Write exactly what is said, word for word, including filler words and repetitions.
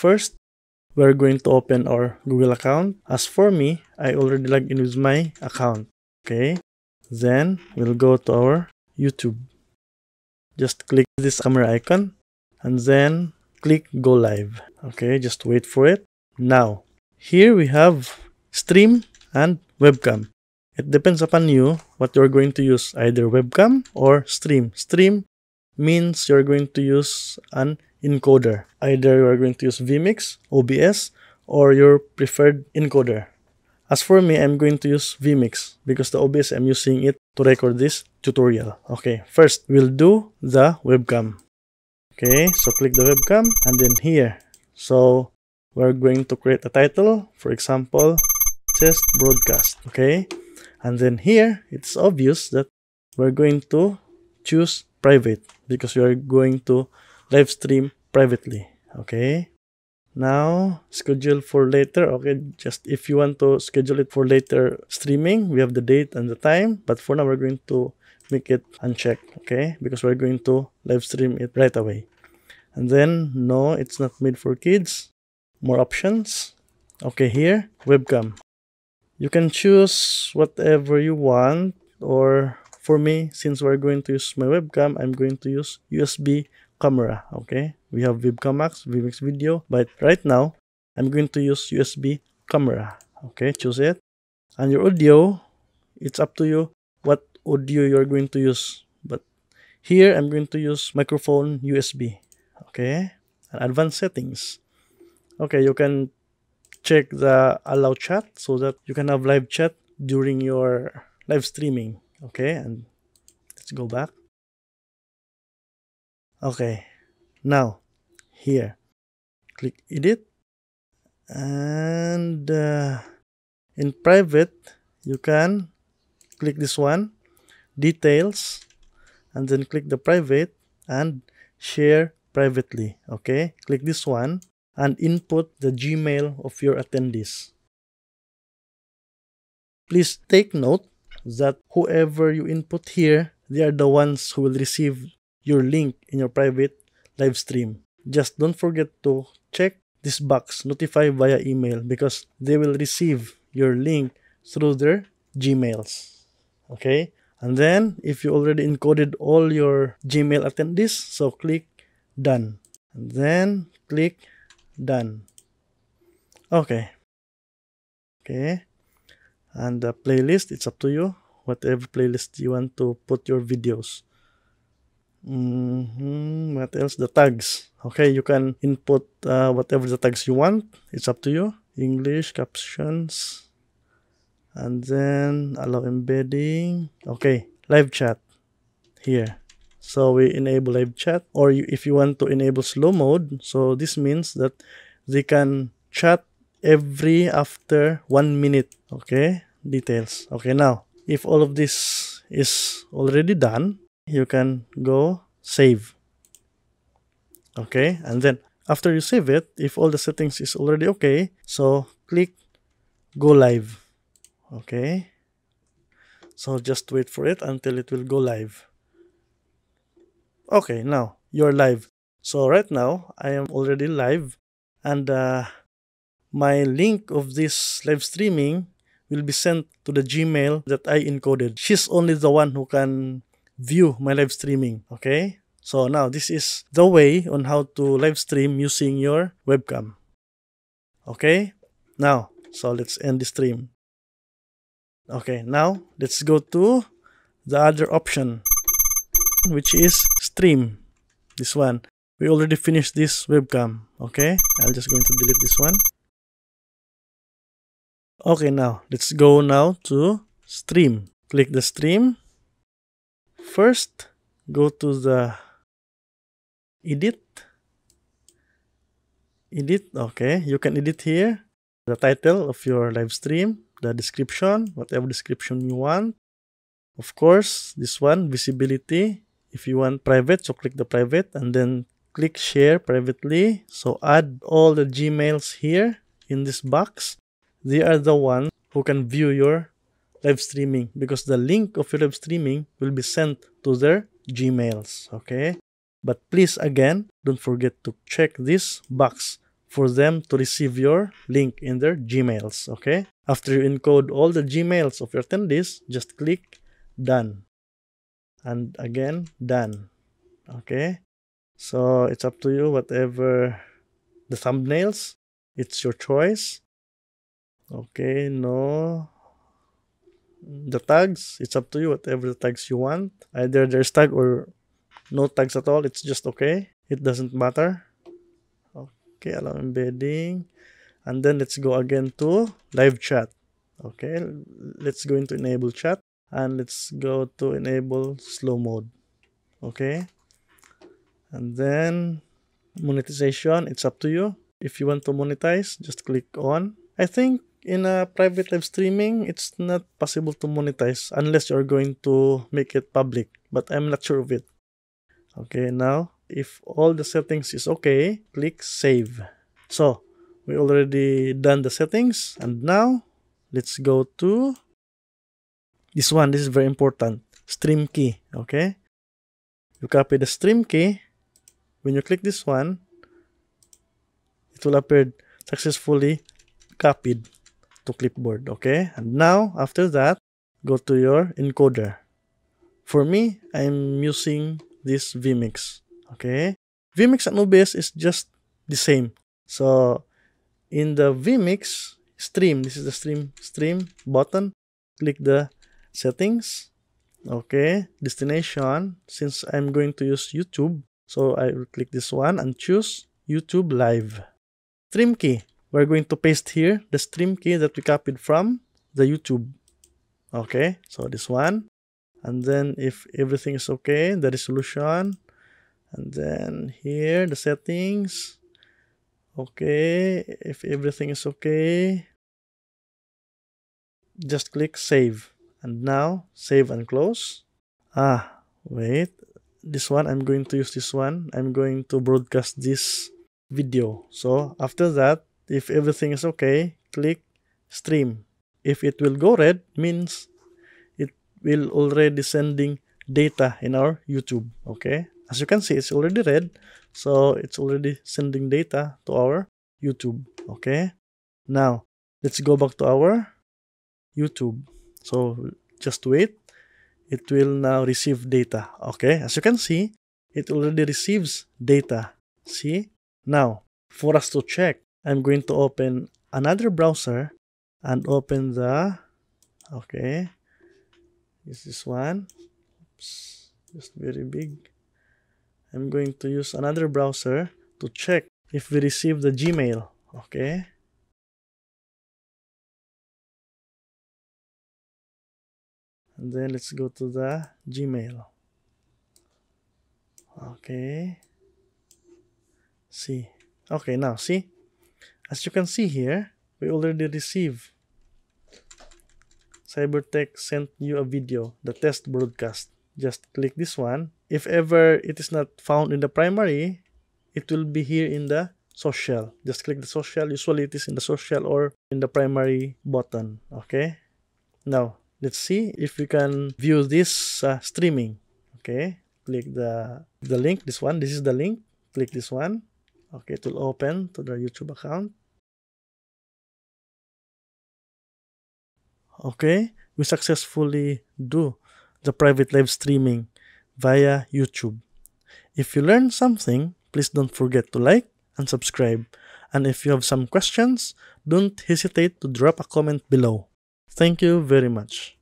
First, we're going to open our Google account. As for me, I already logged in with my account. Okay, then we'll go to our YouTube. Just click this camera icon and then click go live. Okay, just wait for it. Now, here we have stream and webcam. It depends upon you what you're going to use, either webcam or stream. Stream means you're going to use an encoder. Either you're going to use V M I X, O B S, or your preferred encoder. As for me, I'm going to use V M I X because the O B S I'm using it to record this tutorial. Okay, first we'll do the webcam. Okay, so click the webcam and then here. So we're going to create a title, for example, test broadcast. Okay, and then here it's obvious that we're going to choose private because we are going to live stream privately. Okay, now schedule for later. Okay, just if you want to schedule it for later streaming, we have the date and the time, but for now we're going to make it unchecked. Okay, because we're going to live stream it right away. And then no, it's not made for kids. More options. Okay, here webcam. You can choose whatever you want, or for me, since we're going to use my webcam, I'm going to use U S B camera. Okay, we have Webcam Max, V M I X video, but right now I'm going to use U S B camera. Okay, choose it. And your audio, it's up to you what audio you're going to use, but here I'm going to use microphone U S B. Okay, and advanced settings. Okay, you can check the allow chat so that you can have live chat during your live streaming. Okay, and let's go back. Okay, now here click edit, and uh, in private you can click this one, details, and then click the private and share privately. Okay, click this one and input the Gmail of your attendees. Please take note that whoever you input here, they are the ones who will receive your link in your private live stream. Just don't forget to check this box, notify via email, because they will receive your link through their Gmails. Okay, and then if you already encoded all your Gmail attendees, so click done and then click done. Okay, okay, and the playlist, it's up to you, whatever playlist you want to put your videos. Mm-hmm. What else? The tags. Okay, you can input uh, whatever the tags you want. It's up to you. English, captions, and then allow embedding. Okay, live chat here. So we enable live chat, or you, if you want to enable slow mode, so this means that they can chat every after one minute. Okay, details. Okay, now if all of this is already done, you can go save. Okay, and then after you save it, if all the settings is already okay, so click go live. Okay, so just wait for it until it will go live. Okay, now you're live. So right now I am already live, and uh, my link of this live streaming will be sent to the Gmail that I encoded. She's only the one who can view my live streaming. Okay, so now this is the way on how to live stream using your webcam. Okay, now so let's end the stream. Okay, now let's go to the other option, which is stream. This one, we already finished this webcam. Okay, I'm just going to delete this one. Okay, now let's go now to stream. Click the stream. First, go to the edit. Edit. Okay, you can edit here the title of your live stream, the description, whatever description you want. Of course, this one, visibility. If you want private, so click the private and then click share privately. So add all the Gmails here in this box. They are the ones who can view your live streaming because the link of your live streaming will be sent to their Gmails. Okay, but please again, don't forget to check this box for them to receive your link in their Gmails, okay? After you encode all the Gmails of your attendees, just click done. And again, done, okay? So it's up to you, whatever the thumbnails, it's your choice. Okay, no. The tags, it's up to you, whatever the tags you want. Either there's tag or no tags at all, it's just okay. It doesn't matter. Okay, allow embedding. And then let's go again to live chat. Okay, let's go into enable chat. And let's go to enable slow mode. Okay. And then monetization, it's up to you. If you want to monetize, just click on. I think in a private live streaming, it's not possible to monetize unless you're going to make it public. But I'm not sure of it. Okay, now, if all the settings is okay, click save. So, we already done the settings. And now, let's go to this one. This is very important. Stream key. Okay. You copy the stream key. When you click this one, it will appear successfully copied to clipboard. Okay. And now, after that, go to your encoder. For me, I'm using this V M I X. Okay. V M I X and O B S is just the same. So, in the V M I X stream, this is the stream stream button. Click the settings. Okay. Destination. Since I'm going to use YouTube, so I will click this one and choose YouTube Live. Stream key. We're going to paste here the stream key that we copied from the YouTube. Okay. So this one. And then if everything is okay, the resolution. And then here, the settings. Okay. If everything is okay, just click save. And now, save and close. Ah, wait. This one, I'm going to use this one. I'm going to broadcast this video. So, after that, if everything is okay, click stream. If it will go red, means it will already sending data in our YouTube. Okay. As you can see, it's already red. So, it's already sending data to our YouTube. Okay. Now, let's go back to our YouTube. So, just wait. It will now receive data. Okay. As you can see, it already receives data. See? Now, for us to check, I'm going to open another browser and open the, okay, is this one. Oops, just very big. I'm going to use another browser to check if we receive the Gmail. Okay. And then let's go to the Gmail. Okay. See. Okay, now see. As you can see here, we already received. CyberTech sent you a video, the test broadcast. Just click this one. If ever it is not found in the primary, it will be here in the social. Just click the social. Usually it is in the social or in the primary button. Okay. Now, let's see if we can view this uh, streaming. Okay. Click the, the link. This one. This is the link. Click this one. Okay. It will open to the YouTube account. Okay. We successfully do the private live streaming via YouTube. If you learned something, please don't forget to like and subscribe. And if you have some questions, don't hesitate to drop a comment below. Thank you very much.